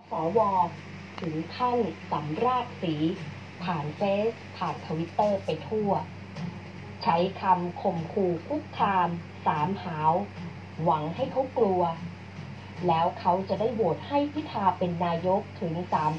สวถึงขั้นสำราญสีผ่านเฟซผ่านทวิตเตอร์ไปทั่วใช้คำข่มขู่คุกคามสามหาวหวังให้เขากลัวแล้วเขาจะได้โหวตให้พิธาเป็นนายกถึง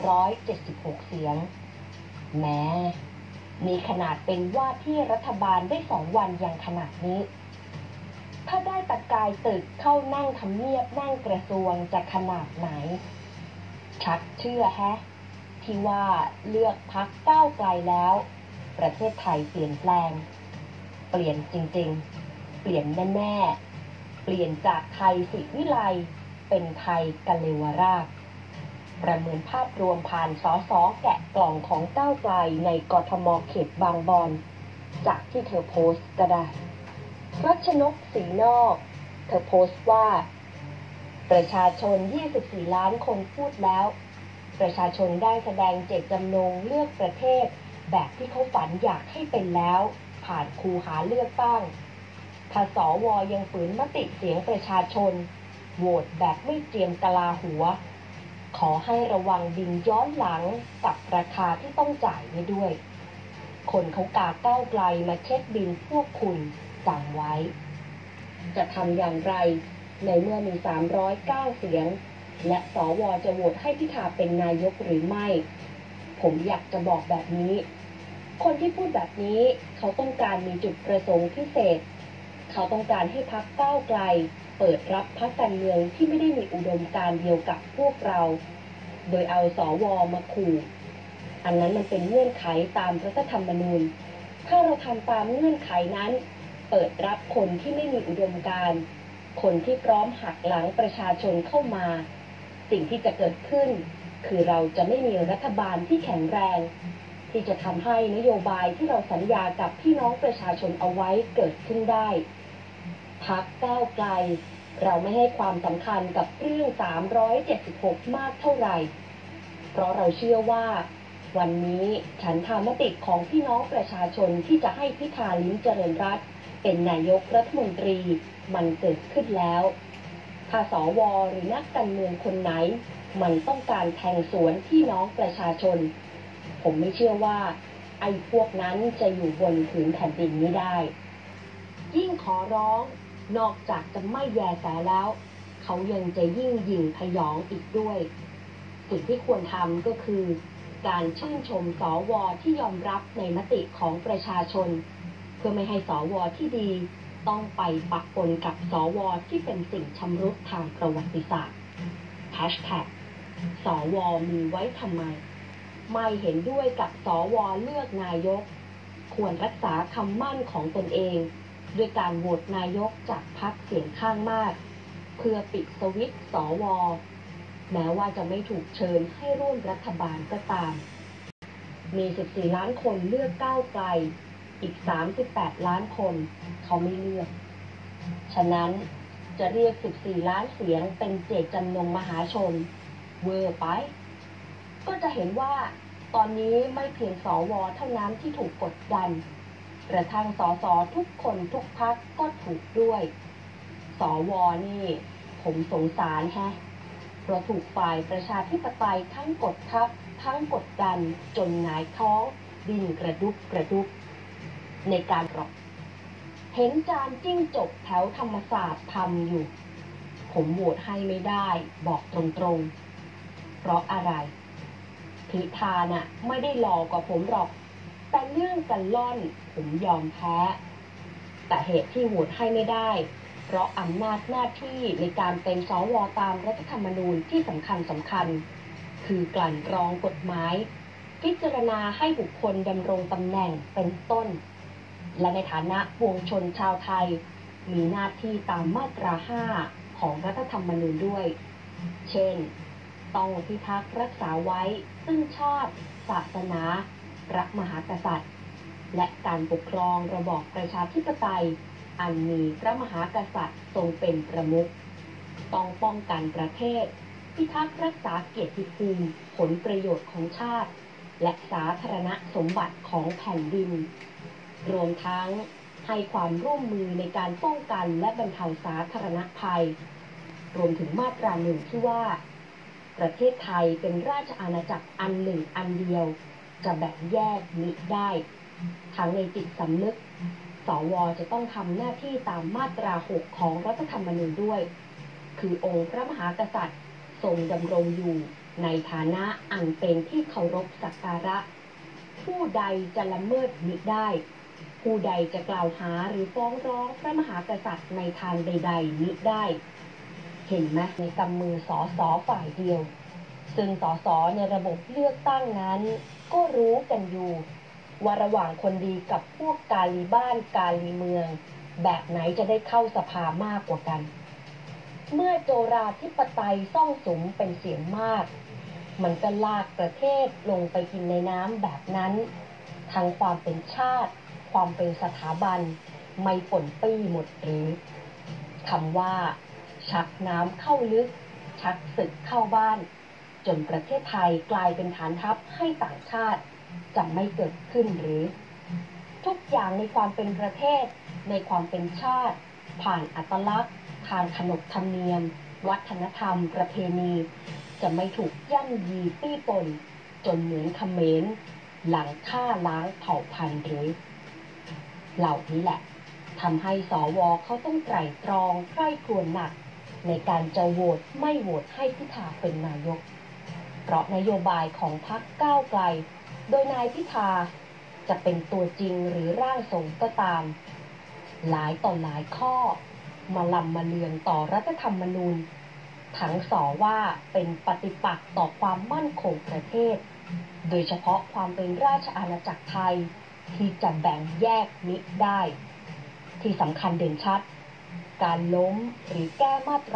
376เสียงแม้มีขนาดเป็นว่าที่รัฐบาลได้2 วันอย่างขนาดนี้ถ้าได้ตะกายตึกเข้านั่งทำเนียบนั่งกระทรวงจะขนาดไหนชักเชื่อแฮะที่ว่าเลือกพรรคก้าวไกลแล้วประเทศไทยเปลี่ยนแปลงเปลี่ยนจริงๆเปลี่ยนแน่ๆเปลี่ยนจากไทยศิวิไลย์เป็นไทยกะเลวราชประเมินภาพรวมผ่านสสแกะกล่องของก้าวไกลในกทมเขตบางบอนจากที่เธอโพสต์ก็ได้รัชนกศรีนอกเธอโพสต์ว่าประชาชน24 ล้านคนพูดแล้วประชาชนได้แสดงเจตจำนงเลือกประเทศแบบที่เขาฝันอยากให้เป็นแล้วผ่านคูหาเลือกตั้งถ้าสวยังฝืนมติเสียงประชาชนโหวตแบบไม่เจียมกะลาหัวขอให้ระวังบินย้อนหลังกับราคาที่ต้องจ่ายไว้ด้วยคนเขากาก้าวไกลมาเช็คบินพวกคุณจำไว้จะทำอย่างไรในเมื่อมี309เสียงและสวจะโหวตให้พิธาเป็นนายกหรือไม่ผมอยากจะบอกแบบนี้คนที่พูดแบบนี้เขาต้องการมีจุดประสงค์พิเศษเขาต้องการให้พรรคก้าวไกลเปิดรับพรรคการเมืองที่ไม่ได้มีอุดมการณ์เดียวกับพวกเราโดยเอาสวมาขู่อันนั้นมันเป็นเงื่อนไขตามรัฐธรรมนูญถ้าเราทำตามเงื่อนไขนั้นเปิดรับคนที่ไม่มีอุดมการณ์คนที่พร้อมหักหลังประชาชนเข้ามาสิ่งที่จะเกิดขึ้นคือเราจะไม่มีรัฐบาลที่แข็งแรงที่จะทำให้นโยบายที่เราสัญญากับพี่น้องประชาชนเอาไว้เกิดขึ้นได้พรรคก้าวไกลเราไม่ให้ความสำคัญกับเรื่อง376มากเท่าไหร่เพราะเราเชื่อว่าวันนี้ฉันทามติของพี่น้องประชาชนที่จะให้พิธาลิ้มเจริญรัตน์เป็นนายกรัฐมนตรีมันเกิดขึ้นแล้วถ้าสวหรือนักการเมืองคนไหนมันต้องการแทงสวนพี่น้องประชาชนผมไม่เชื่อว่าไอ้พวกนั้นจะอยู่บนผืนแผ่นดินนี้ได้ยิ่งขอร้องนอกจากจะไม่แยแสแล้วเขายังจะยิ่งหยิ่งพยองอีกด้วยสิ่งที่ควรทำก็คือการชื่นชมสวที่ยอมรับในมติของประชาชนเพื่อไม่ให้สวที่ดีต้องไปปะปนกับสวที่เป็นสิ่งชำรุดทางประวัติศาสตร์#สวมีไว้ทำไมไม่เห็นด้วยกับสวเลือกนายกควรรักษาคำมั่นของตนเองด้วยการโหวตนายกจากพรรคเสียงข้างมากเพื่อปิดสวิตช์สวแม้ว่าจะไม่ถูกเชิญให้ร่วมรัฐบาลก็ตามมี14 ล้านคนเลือกก้าวไกลอีก38 ล้านคนเขาไม่เลือกฉะนั้นจะเรียก14 ล้านเสียงเป็นเจตจำนงมหาชนเวอร์ไปก็จะเห็นว่าตอนนี้ไม่เพียงสวเท่านั้นที่ถูกกดดันกระทั่งสสทุกคนทุกพรรคก็ถูกด้วยสวนี่ผมสงสารแฮะเพราะถูกฝ่ายประชาธิปไตยทั้งกดทับทั้งกดดันจนหงายท้องดิ้นกระดุกกระดุกในการรบเห็นจานจิ้งจกแถวธรรมศาสตร์ทำอยู่ผมโหวตให้ไม่ได้บอกตรงๆเพราะอะไรพิธาน่ะไม่ได้หล่อกว่าผมหรอกแต่เรื่องกันล่อนผมยอมแพ้แต่เหตุที่โหวตให้ไม่ได้เพราะอำนาจหน้าที่ในการเป็นสวตามรัฐธรรมนูญที่สำคัญคือกลั่นกรองกฎหมายพิจารณาให้บุคคลดำรงตำแหน่งเป็นต้นและในฐานะปวงชนชาวไทยมีหน้าที่ตามมาตรา 5 ของรัฐธรรมนูญด้วยเช่นต้องพิทักษ์รักษาไว้ซึ่งชาติศาสนาพระมหากษัตริย์และการปกครองระบอบประชาธิปไตยอันมีพระมหากษัตริย์ทรงเป็นประมุขต้องป้องกันประเทศพิทักษ์รักษาเกียรติภูมิผลประโยชน์ของชาติและสาธารณสมบัติของแผ่นดินรวมทั้งให้ความร่วมมือในการป้องกันและบรรเทาสาธารณภัยรวมถึงมาตรา 1ที่ว่าประเทศไทยเป็นราชอาณาจักรอันหนึ่งอันเดียวจะแบ่งแยกมิได้ทั้งในจิตสำนึกสว.จะต้องทำหน้าที่ตามมาตรา 6 ของรัฐธรรมนูญด้วยคือองค์พระมหากษัตริย์ทรงดำรงอยู่ในฐานะอันเป็นที่เคารพสักการะผู้ใดจะละเมิดมิได้ผู้ใดจะกล่าวหาหรือฟ้องร้องพระมหากษัตริย์ในทางใดๆมิได้เห็นไหมในกำมือสสฝ่ายเดียวซึ่งสสในระบบเลือกตั้งนั้นก็รู้กันอยู่ว่าระหว่างคนดีกับพวกกาลีบ้านกาลีเมืองแบบไหนจะได้เข้าสภามากกว่ากันเมื่อโจราธิปไตยซ่องสุมเป็นเสียงมากมันก็ลากประเทศลงไปกินในน้ำแบบนั้นทั้งความเป็นชาติความเป็นสถาบันไม่ปนปี้หมดหรือคำว่าชักน้ำเข้าลึกชักศึกเข้าบ้านจนประเทศไทยกลายเป็นฐานทัพให้ต่างชาติจะไม่เกิดขึ้นหรือทุกอย่างในความเป็นประเทศในความเป็นชาติผ่านอัตลักษณ์ทางขนบธรรมเนียมวัฒนธรรมประเพณีจะไม่ถูกย่ำยีปี้ปนจนเหมือนเขมรหลังฆ่าล้างเผ่าพันธุ์หรือเหล่านี้แหละทำให้สว.เขาต้องไตร่ตรองใคร่ครวญหนักในการจะโหวตไม่โหวตให้พิธาเป็นนายกเพราะนโยบายของพรรคก้าวไกลโดยนายพิธาจะเป็นตัวจริงหรือร่างทรงก็ตามหลายต่อหลายข้อมาลำมาเลือนต่อรัฐธรรมนูญทั้งสอว่าเป็นปฏิปักษ์ต่อความมั่นคงประเทศโดยเฉพาะความเป็นราชอาณาจักรไทยที่จะแบ่งแยกมิได้ที่สำคัญเด่นชัดการล้มหรือแก้มาตรา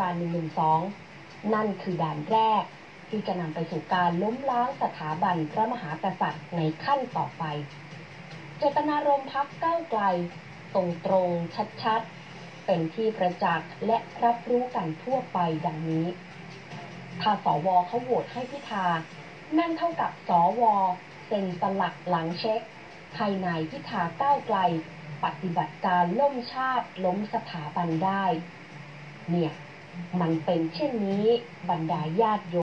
112 นั่นคือด่านแรกที่จะนำไปสู่การล้มล้างสถาบันพระมหากษัตริย์ในขั้นต่อไปเจตนารมณ์พรรคก้าวไกลตรงๆชัดๆเป็นที่ประจักษ์และรับรู้กันทั่วไปดังนี้ถ้าสว.เขาโหวตให้พิธานั่นเท่ากับสว.เซ็นสลักหลังเช็คให้นายพิธาก้าวไกลปฏิบัติการล่มชาติล้มสถาบันได้เนี่ยมันเป็นเช่นนี้บรรดาญาติโยม